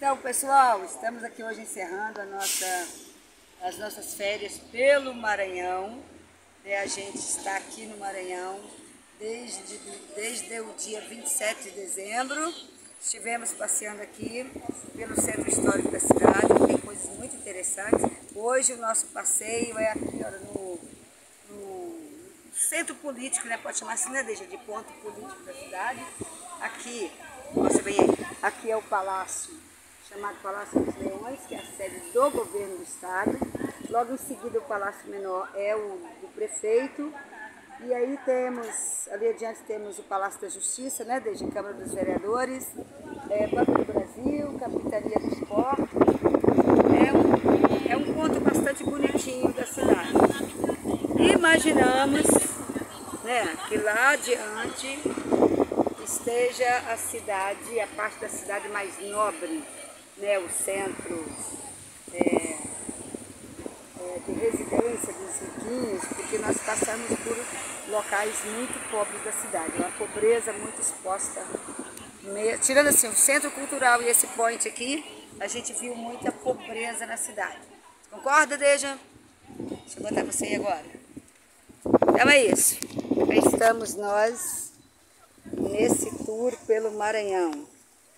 Então, pessoal, estamos aqui hoje encerrando as nossas férias pelo Maranhão. A gente está aqui no Maranhão desde o dia 27 de dezembro. Estivemos passeando aqui pelo centro histórico da cidade, tem coisas muito interessantes. Hoje o nosso passeio é aqui, olha, no centro político, né? Pode chamar assim, né, Deja? De ponto político da cidade. Aqui, você vem aí, aqui é o palácio, chamado Palácio dos Leões, que é a sede do governo do estado. Logo em seguida o Palácio Menor é o do prefeito. E aí temos, ali adiante temos o Palácio da Justiça, né, desde a Câmara dos Vereadores, Banco do Brasil, Capitania dos Portos. É um ponto bastante bonitinho da cidade. Imaginamos, né, que lá adiante esteja a cidade, a parte da cidade mais nobre, né, o centro de residência dos riquinhos, porque nós passamos por locais muito pobres da cidade, uma pobreza muito exposta. Tirando assim o centro cultural e esse point aqui, a gente viu muita pobreza na cidade. Concorda, Deja? Deixa eu botar você aí agora. Então é isso. Aí estamos nós nesse tour pelo Maranhão.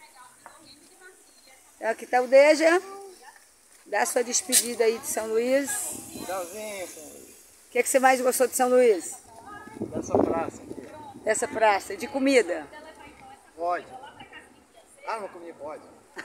Então aqui está o Deja. Dá sua despedida aí de São Luís. Tchauzinho, São Luís. O que você mais gostou de São Luís? Dessa praça aqui. Dessa praça. De comida? Pode. Ah, não comi, pode.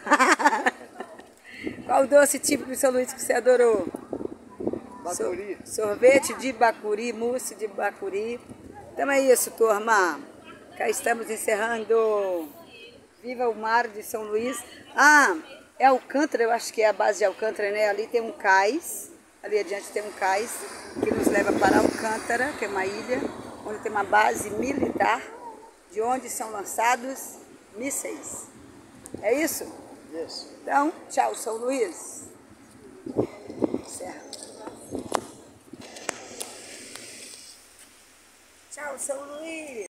Qual o doce típico de São Luís que você adorou? Bacuri. Sorvete de bacuri, mousse de bacuri. Então é isso, turma. Cá estamos encerrando. Viva o mar de São Luís. Ah, é Alcântara, eu acho que é a base de Alcântara, né? Ali tem um cais, ali adiante tem um cais que nos leva para Alcântara, que é uma ilha, onde tem uma base militar, de onde são lançados mísseis. É isso? Isso. Então, tchau, São Luís. Encerra. Tchau, São Luís.